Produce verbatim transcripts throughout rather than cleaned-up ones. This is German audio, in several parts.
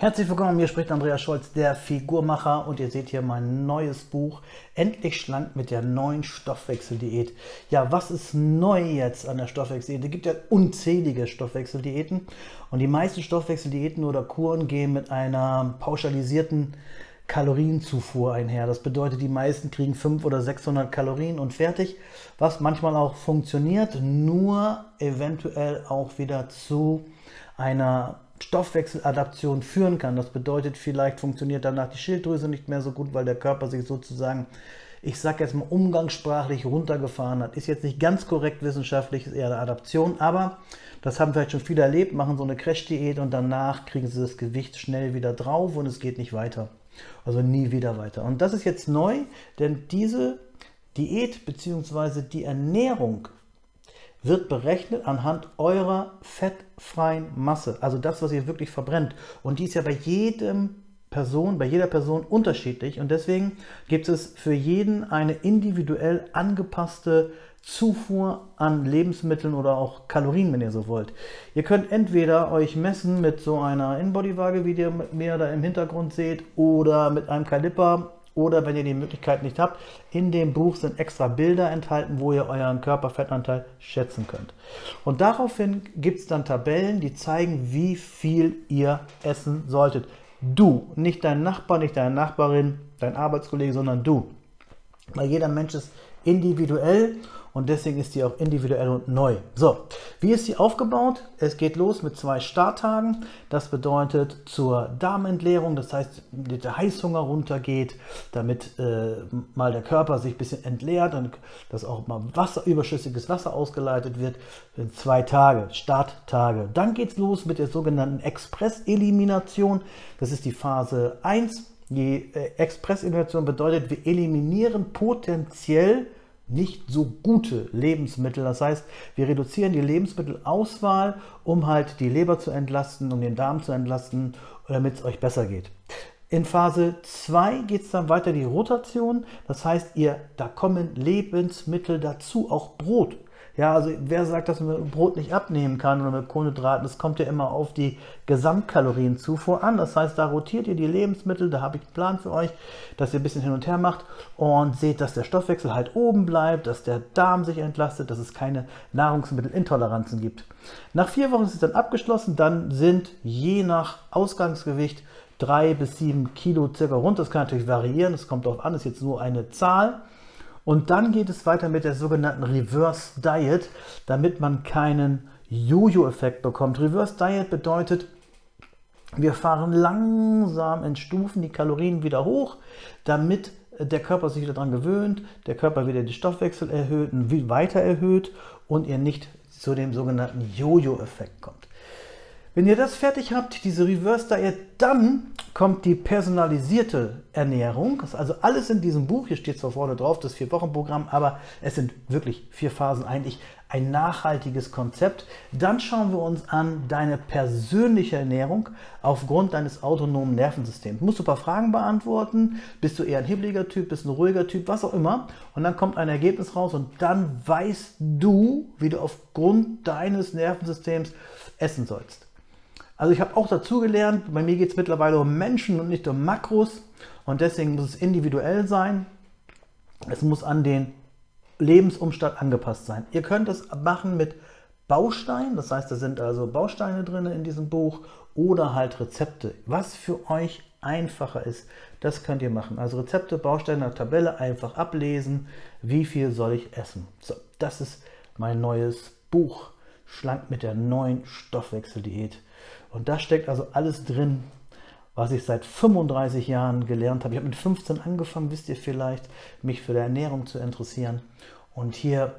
Herzlich willkommen, hier spricht Andreas Scholz, der Figurmacher, und ihr seht hier mein neues Buch, Endlich schlank mit der neuen Stoffwechseldiät. Ja, was ist neu jetzt an der Stoffwechseldiät? Es gibt ja unzählige Stoffwechseldiäten und die meisten Stoffwechseldiäten oder Kuren gehen mit einer pauschalisierten Kalorienzufuhr einher. Das bedeutet, die meisten kriegen fünfhundert oder sechshundert Kalorien und fertig, was manchmal auch funktioniert, nur eventuell auch wieder zu einer Stoffwechseladaption führen kann. Das bedeutet, vielleicht funktioniert danach die Schilddrüse nicht mehr so gut, weil der Körper sich sozusagen, ich sage jetzt mal umgangssprachlich, runtergefahren hat. Ist jetzt nicht ganz korrekt wissenschaftlich, ist eher eine Adaption, aber das haben vielleicht schon viele erlebt, machen so eine Crash-Diät und danach kriegen sie das Gewicht schnell wieder drauf und es geht nicht weiter. Also nie wieder weiter. Und das ist jetzt neu, denn diese Diät bzw. die Ernährung wird berechnet anhand eurer fettfreien Masse, also das, was ihr wirklich verbrennt. Und die ist ja bei jedem Person, bei jeder Person unterschiedlich, und deswegen gibt es für jeden eine individuell angepasste Zufuhr an Lebensmitteln oder auch Kalorien, wenn ihr so wollt. Ihr könnt entweder euch messen mit so einer InBody-Waage, wie ihr mit mir da im Hintergrund seht, oder mit einem Kaliper. Oder wenn ihr die Möglichkeit nicht habt, in dem Buch sind extra Bilder enthalten, wo ihr euren Körperfettanteil schätzen könnt. Und daraufhin gibt es dann Tabellen, die zeigen, wie viel ihr essen solltet. Du, nicht dein Nachbar, nicht deine Nachbarin, dein Arbeitskollege, sondern du. Weil jeder Mensch ist individuell und deswegen ist die auch individuell und neu. So, wie ist sie aufgebaut? Es geht los mit zwei Starttagen. Das bedeutet zur Darmentleerung, das heißt, damit der Heißhunger runtergeht, damit äh, mal der Körper sich ein bisschen entleert und dass auch mal Wasser, überschüssiges Wasser ausgeleitet wird. In zwei Tage, Starttage. Dann geht es los mit der sogenannten Express-Elimination. Das ist die Phase eins. Die äh, Express-Elimination bedeutet, wir eliminieren potenziell nicht so gute Lebensmittel. Das heißt, wir reduzieren die Lebensmittelauswahl, um halt die Leber zu entlasten, um den Darm zu entlasten, damit es euch besser geht. In Phase zwei geht es dann weiter die Rotation. Das heißt, ihr, da kommen Lebensmittel dazu, auch Brot. Ja, also wer sagt, dass man Brot nicht abnehmen kann oder mit Kohlenhydraten, das kommt ja immer auf die Gesamtkalorienzufuhr an. Das heißt, da rotiert ihr die Lebensmittel, da habe ich einen Plan für euch, dass ihr ein bisschen hin und her macht und seht, dass der Stoffwechsel halt oben bleibt, dass der Darm sich entlastet, dass es keine Nahrungsmittelintoleranzen gibt. Nach vier Wochen ist es dann abgeschlossen, dann sind je nach Ausgangsgewicht drei bis sieben Kilo circa runter. Das kann natürlich variieren, das kommt darauf an, das ist jetzt nur eine Zahl. Und dann geht es weiter mit der sogenannten Reverse Diet, damit man keinen Jojo-Effekt bekommt. Reverse Diet bedeutet, wir fahren langsam in Stufen die Kalorien wieder hoch, damit der Körper sich wieder daran gewöhnt, der Körper wieder den Stoffwechsel erhöht und weiter erhöht und ihr nicht zu dem sogenannten Jojo-Effekt kommt. Wenn ihr das fertig habt, diese Reverse Diet, dann kommt die personalisierte Ernährung. Das ist also alles in diesem Buch. Hier steht zwar vorne drauf, das Vier-Wochen-Programm, aber es sind wirklich vier Phasen, eigentlich ein nachhaltiges Konzept. Dann schauen wir uns an deine persönliche Ernährung aufgrund deines autonomen Nervensystems. Du musst ein paar Fragen beantworten. Bist du eher ein hibbeliger Typ, bist du ein ruhiger Typ, was auch immer. Und dann kommt ein Ergebnis raus und dann weißt du, wie du aufgrund deines Nervensystems essen sollst. Also ich habe auch dazu gelernt, bei mir geht es mittlerweile um Menschen und nicht um Makros, und deswegen muss es individuell sein. Es muss an den Lebensumstand angepasst sein. Ihr könnt es machen mit Bausteinen, das heißt, da sind also Bausteine drin in diesem Buch, oder halt Rezepte. Was für euch einfacher ist, das könnt ihr machen. Also Rezepte, Bausteine, eine Tabelle, einfach ablesen, wie viel soll ich essen. So, das ist mein neues Buch, Schlank mit der neuen Stoffwechseldiät. Und da steckt also alles drin, was ich seit fünfunddreißig Jahren gelernt habe. Ich habe mit fünfzehn angefangen, wisst ihr vielleicht, mich für die Ernährung zu interessieren. Und hier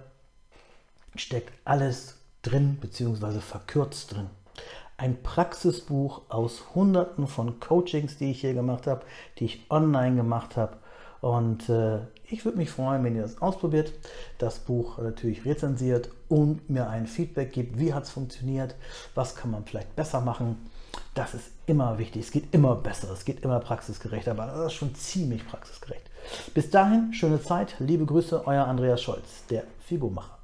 steckt alles drin, beziehungsweise verkürzt drin. Ein Praxisbuch aus Hunderten von Coachings, die ich hier gemacht habe, die ich online gemacht habe. Und äh, ich würde mich freuen, wenn ihr das ausprobiert, das Buch natürlich rezensiert und mir ein Feedback gibt, wie hat es funktioniert, was kann man vielleicht besser machen. Das ist immer wichtig, es geht immer besser, es geht immer praxisgerecht, aber das ist schon ziemlich praxisgerecht. Bis dahin, schöne Zeit, liebe Grüße, euer Andreas Scholz, der Figurmacher.